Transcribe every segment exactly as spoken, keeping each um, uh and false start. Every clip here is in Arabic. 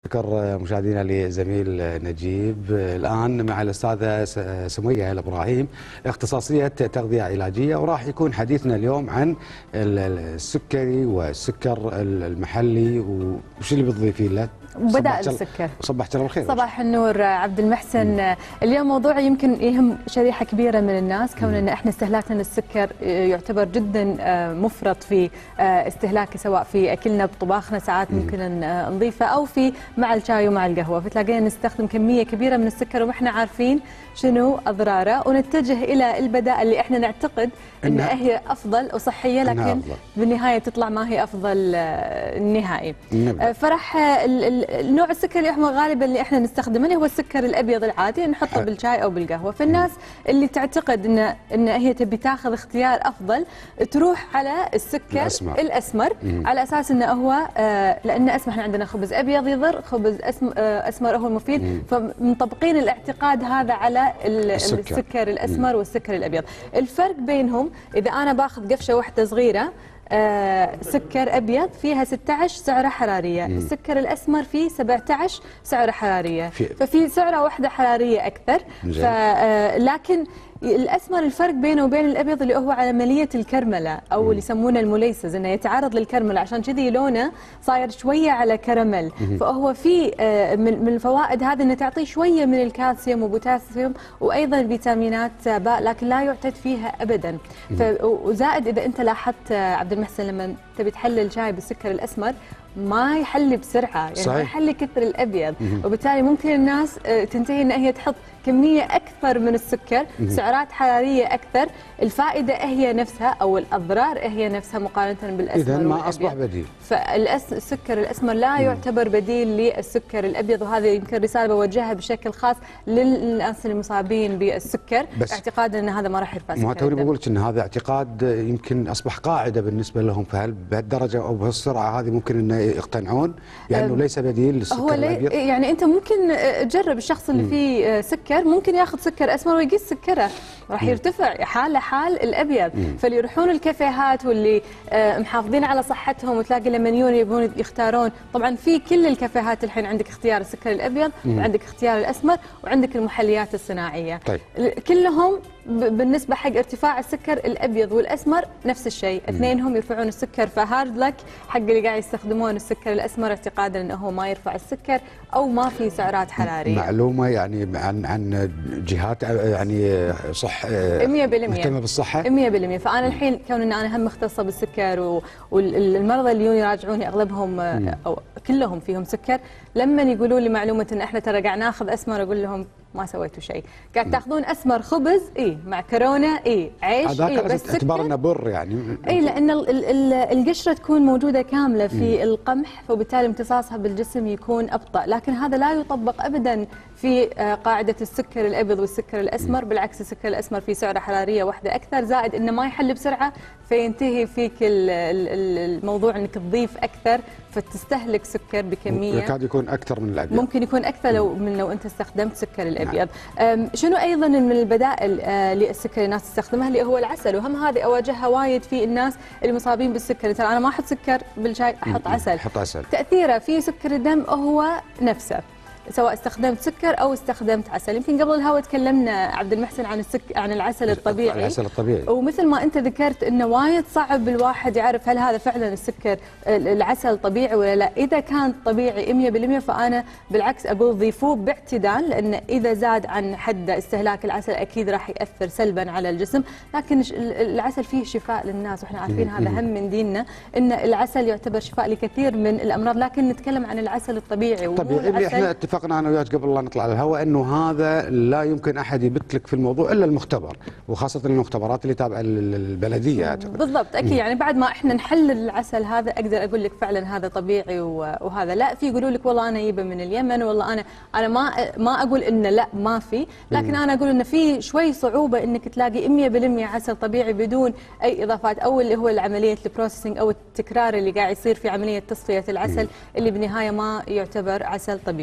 شكر مشاهدينا لزميل نجيب. الآن مع الأستاذة سمية الإبراهيم اختصاصية تغذية علاجية، وراح يكون حديثنا اليوم عن السكري والسكر المحلي وش اللي بتضيفين له. بدأ السكر. صبحت الله بالخير. صباح النور عبد المحسن. اليوم موضوع يمكن يهم شريحة كبيرة من الناس، كون ان احنا استهلاكنا للسكر يعتبر جدا مفرط في استهلاكه، سواء في اكلنا بطباخنا ساعات ممكن نضيفه او في مع الشاي ومع القهوة، فتلاقينا نستخدم كمية كبيرة من السكر وما احنا عارفين شنو اضراره، ونتجه الى البدائل اللي احنا نعتقد انها هي افضل وصحية، لكن بالنهاية تطلع ما هي افضل النهائي. فرح النوع السكر اللي احنا غالبا اللي احنا نستخدمه اللي هو السكر الابيض العادي، نحطه بالشاي او بالقهوه. فالناس اللي تعتقد ان ان هي تبي تاخذ اختيار افضل تروح على السكر الاسمر, الأسمر على اساس انه هو آه لان اسمر احنا عندنا خبز ابيض يضر، خبز أسم آه اسمر هو المفيد، فمطبقين الاعتقاد هذا على السكر, السكر الاسمر مم. والسكر الابيض. الفرق بينهم اذا انا باخذ قفشه واحده صغيره آه سكر ابيض فيها ستة عشر سعره حراريه، مم. السكر الاسمر فيه سبعة عشر سعره حراريه، في ففي سعره واحده حراريه اكثر. آه لكن الاسمر الفرق بينه وبين الابيض اللي هو عمليه الكرمله او مم. اللي يسمونه المليسز، انه يتعرض للكرمله، عشان كذي لونه صاير شويه على كراميل. مم. فهو في آه من الفوائد هذه انه تعطيه شويه من الكالسيوم وبوتاسيوم وايضا فيتامينات باء، لكن لا يعتد فيها ابدا. وزائد اذا انت لاحظت عبد المحسن لما تبي تحلل شاي بالسكر الاسمر ما يحلي بسرعه، يعني صحيح. ما يحلي كثر الابيض، مم. وبالتالي ممكن الناس تنتهي ان هي تحط كميه اكثر من السكر، مم. سعرات حراريه اكثر، الفائده هي نفسها او الاضرار هي نفسها مقارنه بالاسمر. اذا ما اصبح بديل، فالسكر الاسمر لا يعتبر بديل للسكر الابيض، وهذه يمكن رساله بوجهها بشكل خاص للناس المصابين بالسكر، اعتقادا ان هذا ما راح يرفع سكر. ما توني بقول لك ان هذا اعتقاد يمكن اصبح قاعده بالنسبه لهم، فهل بهالدرجه او بهالسرعه هذه ممكن انه يقتنعون يعني انه ليس بديل للسكر هو الابيض؟ يعني انت ممكن تجرب الشخص اللي فيه سكر ممكن ياخذ سكر اسمر ويقيس سكره راح يرتفع حاله حال الابيض. مم. فاللي يروحون الكافيهات واللي محافظين على صحتهم وتلاقي لما يبون يختارون، طبعا في كل الكافيهات الحين عندك اختيار السكر الابيض، مم. وعندك اختيار الاسمر، وعندك المحليات الصناعيه. طيب. كلهم بالنسبه حق ارتفاع السكر الابيض والاسمر نفس الشيء، اثنينهم يرفعون السكر، فهارد لك حق اللي قاعد يستخدمون السكر الاسمر اعتقادا انه هو ما يرفع السكر او ما في سعرات حراريه. معلومه يعني عن عن جهات يعني صح مية بالمية مهتمه بالصحه مية بالمية. فانا الحين كون ان انا هم مختصه بالسكر والمرضى اللي يجون يراجعوني اغلبهم او كلهم فيهم سكر، لما يقولوا لي معلومه ان احنا ترى قاعد ناخذ اسمر اقول لهم ما سويتوا شيء، قاعد تاخذون اسمر خبز اي معكرونه اي عيش اي بس اعتبار انه بر يعني اي، لان القشره تكون موجوده كامله في م. القمح، فبالتالي امتصاصها بالجسم يكون ابطا، لكن هذا لا يطبق ابدا في قاعده السكر الابيض والسكر الاسمر. م. بالعكس السكر الاسمر في سعره حراريه واحده اكثر، زائد انه ما يحل بسرعه فينتهي فيك الموضوع انك تضيف اكثر فتستهلك سكر بكميه يكاد يكون اكثر من الابيض، ممكن يكون اكثر لو من لو انت استخدمت سكر الابيض. نعم. شنو ايضا من البدائل للسكر اللي الناس تستخدمها اللي هو العسل، وهم هذه اواجهها وايد في الناس المصابين بالسكر. ترى انا ما احط سكر بالشاي، احط عسل. احط عسل، تاثيره في سكر الدم هو نفسه سواء استخدمت سكر او استخدمت عسل. يمكن قبل الهوا تكلمنا عبد المحسن عن السك عن العسل الطبيعي. العسل الطبيعي، ومثل ما انت ذكرت انه وايد صعب الواحد يعرف هل هذا فعلا السكر العسل طبيعي ولا لا. اذا كان طبيعي مية بالمية فانا بالعكس اقول ضيفوه باعتدال، لان اذا زاد عن حد استهلاك العسل اكيد راح ياثر سلبا على الجسم. لكن العسل فيه شفاء للناس، واحنا عارفين هذا هم من ديننا ان العسل يعتبر شفاء لكثير من الامراض، لكن نتكلم عن العسل الطبيعي. طبيعي اللي احنا اتفقنا انا وياك قبل لا نطلع على الهواء انه هذا لا يمكن احد يبت لك في الموضوع الا المختبر، وخاصه المختبرات اللي تابعه للبلديه. بالضبط اكيد. يعني بعد ما احنا نحلل العسل هذا اقدر اقول لك فعلا هذا طبيعي وهذا لا. في يقولوا لك والله انا جيبه من اليمن، والله انا انا ما ما اقول انه لا ما في، لكن انا اقول انه في شوي صعوبه انك تلاقي مية بالمية عسل طبيعي بدون اي اضافات، او اللي هو عمليه البروسيسنج او التكرار اللي قاعد يصير في عمليه تصفيه العسل اللي بالنهايه ما يعتبر عسل طبيعي.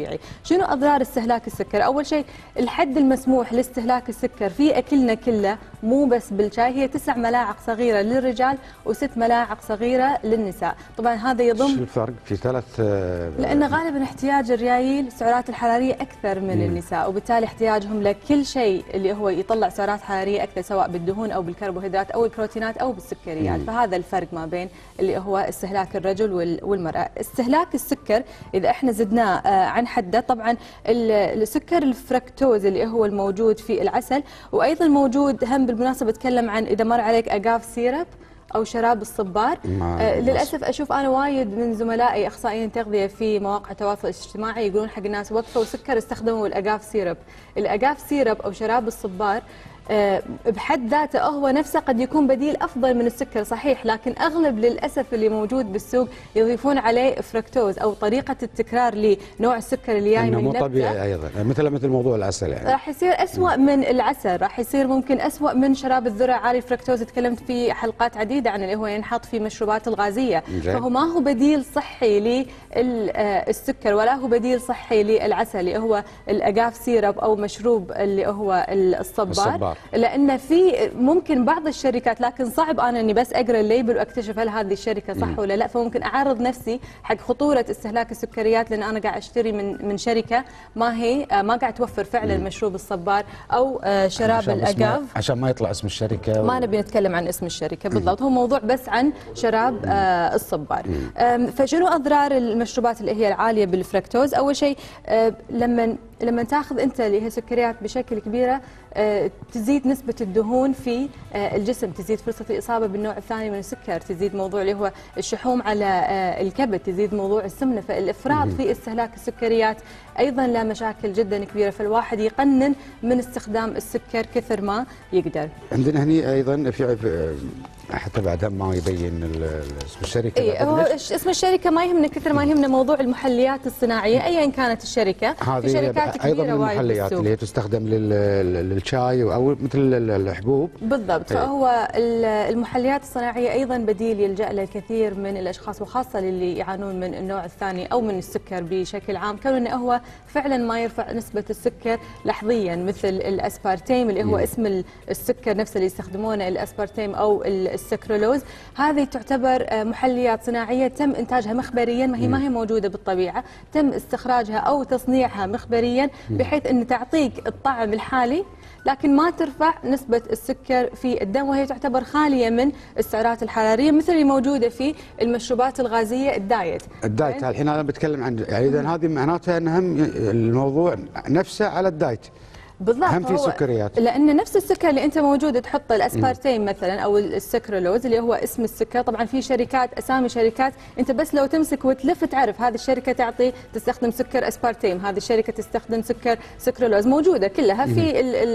شنو اضرار استهلاك السكر؟ اول شيء الحد المسموح لاستهلاك السكر في اكلنا كله مو بس بالشاي، هي تسع ملاعق صغيره للرجال وست ملاعق صغيره للنساء. طبعا هذا يضم شو الفرق في ثلاث؟ لان غالبا احتياج الريايل السعرات الحراريه اكثر من مم. النساء، وبالتالي احتياجهم لكل شيء اللي هو يطلع سعرات حراريه اكثر، سواء بالدهون او بالكربوهيدرات او البروتينات او بالسكريات. مم. فهذا الفرق ما بين اللي هو استهلاك الرجل والمراه. استهلاك السكر اذا احنا زدناه عن حده، طبعا السكر الفركتوز اللي هو الموجود في العسل، وايضا موجود هم بالمناسبه اتكلم عن اذا مر عليك اجاف سيرب او شراب الصبار. آه للاسف اشوف انا وايد من زملائي اخصائيين تغذيه في مواقع التواصل الاجتماعي يقولون حق الناس وقفوا سكر استخدموا الاجاف سيرب. الاجاف سيرب او شراب الصبار أه بحد ذاته هو نفسه قد يكون بديل افضل من السكر صحيح، لكن اغلب للاسف اللي موجود بالسوق يضيفون عليه فركتوز او طريقه التكرار لنوع السكر اللي جاي من مو طبيعي ايضا، مثل مثل موضوع العسل يعني راح يصير اسوء من العسل، راح يصير ممكن اسوء من شراب الذره عالي الفركتوز. تكلمت في حلقات عديده عن اللي هو ينحط في مشروبات الغازيه، فهو ما هو بديل صحي للسكر ولا هو بديل صحي للعسل اللي هو الاجاف سيرب او مشروب اللي هو الصبار, الصبار. لان في ممكن بعض الشركات، لكن صعب انا اني بس اقرا الليبل واكتشف هل هذه الشركه صح ولا لا، فممكن اعرض نفسي حق خطوره استهلاك السكريات، لان انا قاعد اشتري من من شركه ما هي ما قاعد توفر فعلا مشروب الصبار او شراب الاجاف، عشان ما يطلع اسم الشركه و... ما نبي نتكلم عن اسم الشركه بالضبط، هو موضوع بس عن شراب آه الصبار. فشنو اضرار المشروبات اللي هي العاليه بالفركتوز؟ اول شيء آه لما لما تاخذ انت اللي هي سكريات بشكل كبيره آه تزيد نسبه الدهون في آه الجسم، تزيد فرصه الاصابه بالنوع الثاني من السكر، تزيد موضوع اللي هو الشحوم على آه الكبد، تزيد موضوع السمنه. فالافراط في استهلاك السكريات ايضا له مشاكل جدا كبيره، فالواحد يقنن من استخدام السكر كثر ما يقدر. عندنا هني ايضا في حتى بعد ما يبين اسم الشركه. اي هو اسم الشركه ما يهمنا كثر ما يهمنا موضوع المحليات الصناعيه ايا كانت الشركه. في شركات كبيره ايضا من المحليات اللي هي تستخدم للشاي او مثل الحبوب. بالضبط. أي. فهو المحليات الصناعيه ايضا بديل يلجا له الكثير من الاشخاص، وخاصه اللي يعانون من النوع الثاني او من السكر بشكل عام، كون انه هو فعلا ما يرفع نسبه السكر لحظيا مثل الاسبارتيم اللي هو م. اسم السكر نفسه اللي يستخدمونه الاسبارتيم او السكرولوز. هذه تعتبر محليات صناعيه تم انتاجها مخبريا، ما هي ما هي موجوده بالطبيعه، تم استخراجها او تصنيعها مخبريا بحيث ان تعطيك الطعم الحالي لكن ما ترفع نسبة السكر في الدم، وهي تعتبر خالية من السعرات الحرارية مثل اللي موجودة في المشروبات الغازية الدايت. الدايت الحين أنا بتكلم عن يعني إذا هذه معناتها أن هم الموضوع نفسه على الدايت. بالضبط. هم في سكريات، لان نفس السكر اللي انت موجود تحط الاسبارتيم مثلا او السكرولوز اللي هو اسم السكر، طبعا في شركات اسامي شركات انت بس لو تمسك وتلف تعرف هذه الشركه تعطي تستخدم سكر اسبارتيم، هذه الشركه تستخدم سكر سكرولوز، موجوده كلها في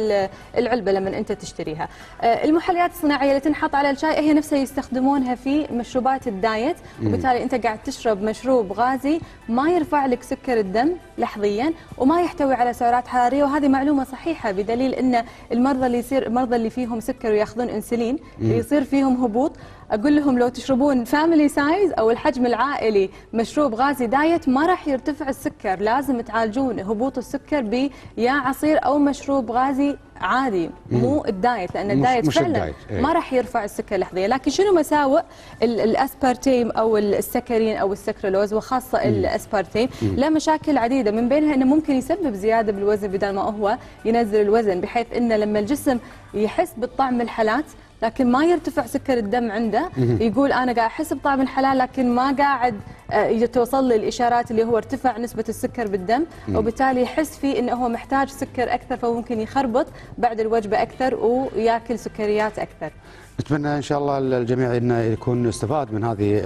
العلبه لما انت تشتريها. المحليات الصناعيه اللي تنحط على الشاي هي نفسها يستخدمونها في مشروبات الدايت، وبالتالي انت قاعد تشرب مشروب غازي ما يرفع لك سكر الدم لحظيا وما يحتوي على سعرات حراريه، وهذه معلومه صحيحه بدليل ان المرضى اللي يصير المرضى اللي فيهم سكر وياخذون انسولين يصير فيهم هبوط، اقول لهم لو تشربون فاميلي سايز او الحجم العائلي مشروب غازي دايت ما راح يرتفع السكر، لازم تعالجون هبوط السكر بيا عصير او مشروب غازي عادي مو الدايت، لان الدايت مش فعلا الدايت. ما راح يرفع السكر لحظيا. لكن شنو مساوئ الاسبارتيم او السكرين او السكرولوز وخاصه الاسبارتيم؟ له مشاكل عديده، من بينها انه ممكن يسبب زياده بالوزن بدل ما هو ينزل الوزن، بحيث انه لما الجسم يحس بالطعم الحلات لكن ما يرتفع سكر الدم عنده، يقول انا قاعد احس بطعم الحلال لكن ما قاعد توصل لي الاشارات اللي هو ارتفع نسبه السكر بالدم، وبالتالي يحس فيه انه هو محتاج سكر اكثر، فممكن يخربط بعد الوجبه اكثر وياكل سكريات اكثر. نتمنى ان شاء الله الجميع انه يكون استفاد من هذه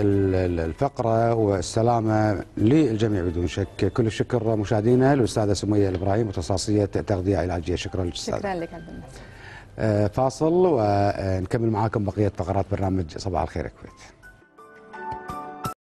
الفقره، والسلامه للجميع بدون شك. كل الشكر مشاهدينا الاستاذه سميه الابراهيم متخصصيه تغذيه علاجيه. شكرا لك استاذه. شكرا لك عبد المحسن. فاصل ونكمل معاكم بقيه فقرات برنامج صباح الخير يا كويت.